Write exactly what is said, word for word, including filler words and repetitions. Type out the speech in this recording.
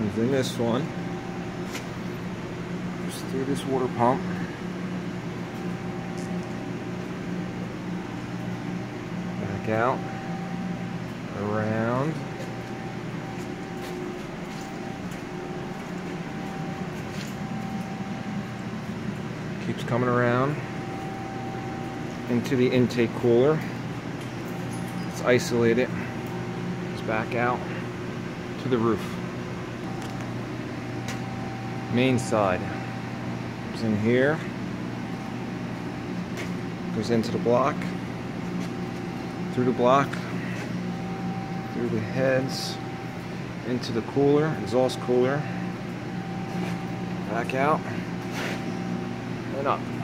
comes in this one. Just through this water pump. Back out. Around. Keeps coming around into the intake cooler. It's isolated. It's back out to the roof. Main side. Goes in here. Goes into the block. Through the block. Through the heads. Into the cooler, exhaust cooler. Back out. And up.